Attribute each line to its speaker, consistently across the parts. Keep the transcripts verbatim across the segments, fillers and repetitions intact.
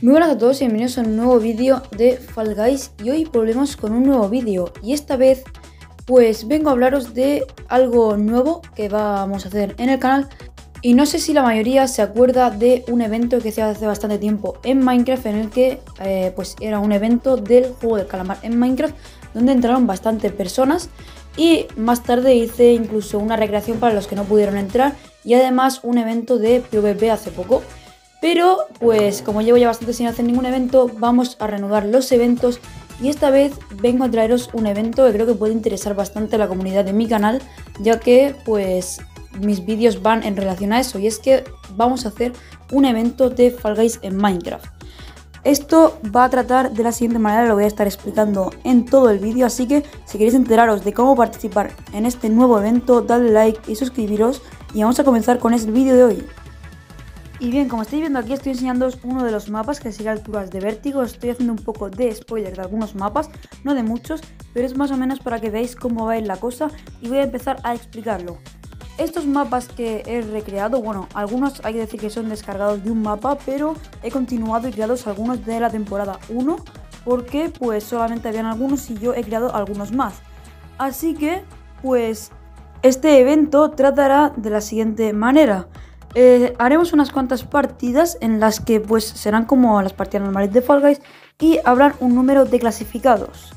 Speaker 1: Muy buenas a todos y bienvenidos a un nuevo vídeo de Fall Guys. Y hoy volvemos con un nuevo vídeo. Y esta vez pues vengo a hablaros de algo nuevo que vamos a hacer en el canal. Y no sé si la mayoría se acuerda de un evento que se hace hace bastante tiempo en Minecraft, en el que eh, pues era un evento del juego del calamar en Minecraft, donde entraron bastantes personas. Y más tarde hice incluso una recreación para los que no pudieron entrar, y además un evento de PvP hace poco. Pero pues como llevo ya bastante sin hacer ningún evento, vamos a reanudar los eventos. Y esta vez vengo a traeros un evento que creo que puede interesar bastante a la comunidad de mi canal, ya que pues mis vídeos van en relación a eso. Y es que vamos a hacer un evento de Fall Guys en Minecraft. Esto va a tratar de la siguiente manera, lo voy a estar explicando en todo el vídeo. Así que si queréis enteraros de cómo participar en este nuevo evento, dadle like y suscribiros. Y vamos a comenzar con el vídeo de hoy. Y bien, como estáis viendo aquí, estoy enseñándoos uno de los mapas que sería alturas de vértigo. Estoy haciendo un poco de spoiler de algunos mapas, no de muchos, pero es más o menos para que veáis cómo va a ir la cosa. Y voy a empezar a explicarlo. Estos mapas que he recreado, bueno, algunos hay que decir que son descargados de un mapa, pero he continuado y creado algunos de la temporada uno, porque pues solamente habían algunos y yo he creado algunos más. Así que, pues, este evento tratará de la siguiente manera. Eh, haremos unas cuantas partidas en las que pues serán como las partidas normales de Fall Guys y habrá un número de clasificados.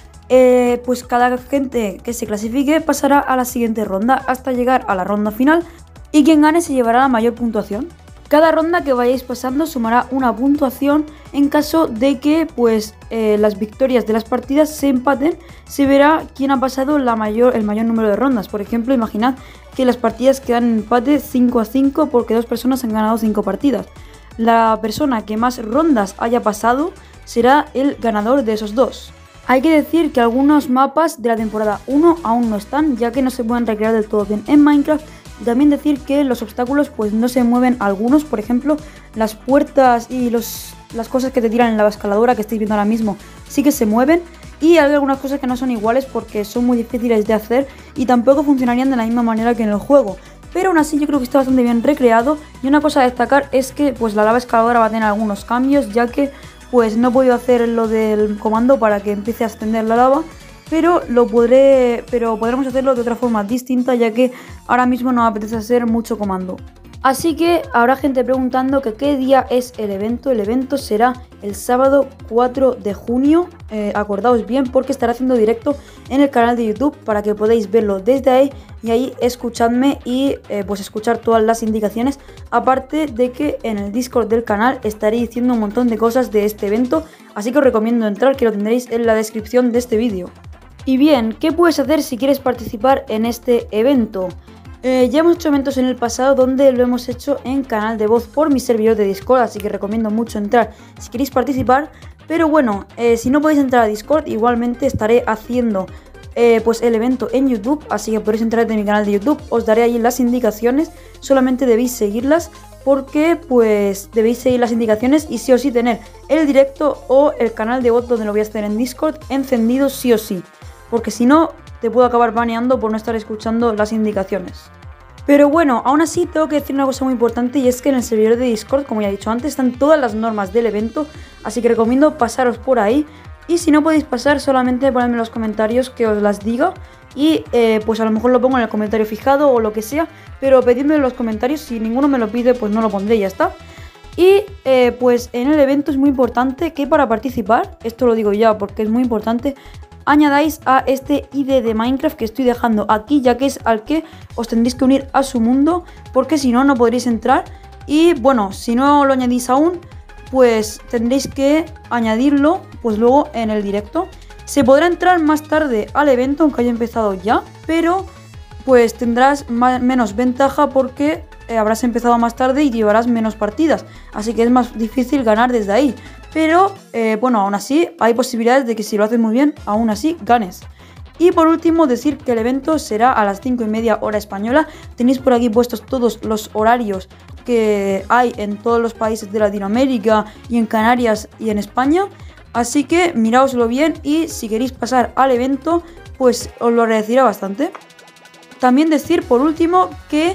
Speaker 1: Eh, pues cada gente que se clasifique pasará a la siguiente ronda hasta llegar a la ronda final, y quien gane se llevará la mayor puntuación. Cada ronda que vayáis pasando sumará una puntuación. En caso de que pues eh, las victorias de las partidas se empaten, se verá quién ha pasado la mayor, el mayor número de rondas. Por ejemplo, imaginad que las partidas quedan en empate cinco a cinco porque dos personas han ganado cinco partidas. La persona que más rondas haya pasado será el ganador de esos dos. Hay que decir que algunos mapas de la temporada uno aún no están, ya que no se pueden recrear del todo bien en Minecraft. Y también decir que los obstáculos pues no se mueven algunos, por ejemplo las puertas y los, las cosas que te tiran en la escaladora que estáis viendo ahora mismo sí que se mueven. Y hay algunas cosas que no son iguales porque son muy difíciles de hacer y tampoco funcionarían de la misma manera que en el juego. Pero aún así yo creo que está bastante bien recreado. Y una cosa a destacar es que pues la lava escaladora va a tener algunos cambios, ya que pues no he podido hacer lo del comando para que empiece a ascender la lava. Pero lo podré, pero podremos hacerlo de otra forma distinta, ya que ahora mismo no me apetece hacer mucho comando. Así que habrá gente preguntando que qué día es el evento. El evento será el sábado cuatro de junio. Eh, acordaos bien porque estaré haciendo directo en el canal de YouTube para que podáis verlo desde ahí y ahí escuchadme y eh, pues escuchar todas las indicaciones. Aparte de que en el Discord del canal estaré diciendo un montón de cosas de este evento. Así que os recomiendo entrar, que lo tendréis en la descripción de este vídeo. Y bien, ¿qué puedes hacer si quieres participar en este evento? Eh, ya hemos hecho eventos en el pasado donde lo hemos hecho en canal de voz por mi servidor de Discord, así que recomiendo mucho entrar si queréis participar. Pero bueno, eh, si no podéis entrar a Discord, igualmente estaré haciendo eh, pues el evento en YouTube, así que podéis entrar de mi canal de YouTube, os daré ahí las indicaciones, solamente debéis seguirlas porque pues debéis seguir las indicaciones y sí o sí tener el directo o el canal de voz donde lo voy a hacer en Discord encendido sí o sí, porque si no te puedo acabar baneando por no estar escuchando las indicaciones. Pero bueno, aún así tengo que decir una cosa muy importante, y es que en el servidor de Discord, como ya he dicho antes, están todas las normas del evento, así que recomiendo pasaros por ahí. Y si no podéis pasar, solamente ponedme en los comentarios que os las diga y eh, pues a lo mejor lo pongo en el comentario fijado o lo que sea, pero pedidme en los comentarios. Si ninguno me lo pide, pues no lo pondré y ya está. Y eh, pues en el evento es muy importante que para participar, esto lo digo ya porque es muy importante, añadáis a este I D de Minecraft que estoy dejando aquí, ya que es al que os tendréis que unir a su mundo, porque si no, no podréis entrar. Y bueno, si no lo añadís aún, pues tendréis que añadirlo pues luego en el directo. Se podrá entrar más tarde al evento, aunque haya empezado ya, pero pues tendrás más, menos ventaja porque eh, habrás empezado más tarde y llevarás menos partidas, así que es más difícil ganar desde ahí. Pero eh, bueno, aún así hay posibilidades de que si lo haces muy bien, aún así ganes. Y por último decir que el evento será a las cinco y media hora española. Tenéis por aquí puestos todos los horarios que hay en todos los países de Latinoamérica y en Canarias y en España. Así que miraoslo bien y si queréis pasar al evento, pues os lo agradecerá bastante. También decir por último que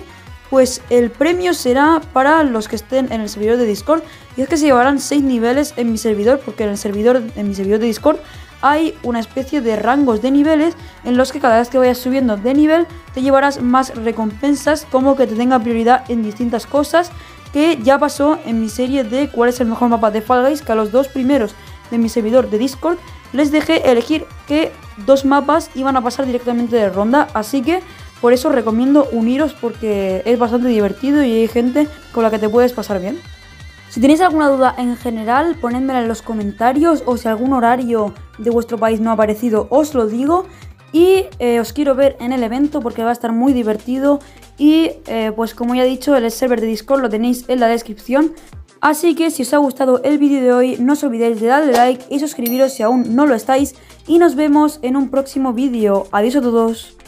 Speaker 1: pues el premio será para los que estén en el servidor de Discord. Y es que se llevarán seis niveles en mi servidor, porque en el servidor, en mi servidor de Discord hay una especie de rangos de niveles en los que cada vez que vayas subiendo de nivel te llevarás más recompensas, como que te tenga prioridad en distintas cosas, que ya pasó en mi serie de cuál es el mejor mapa de Fall Guys, que a los dos primeros de mi servidor de Discord les dejé elegir que dos mapas iban a pasar directamente de ronda, así que por eso recomiendo uniros porque es bastante divertido y hay gente con la que te puedes pasar bien. Si tenéis alguna duda en general, ponedmela en los comentarios, o si algún horario de vuestro país no ha aparecido, os lo digo. Y eh, os quiero ver en el evento porque va a estar muy divertido. Y eh, pues como ya he dicho, el server de Discord lo tenéis en la descripción. Así que si os ha gustado el vídeo de hoy, no os olvidéis de darle like y suscribiros si aún no lo estáis. Y nos vemos en un próximo vídeo. Adiós a todos.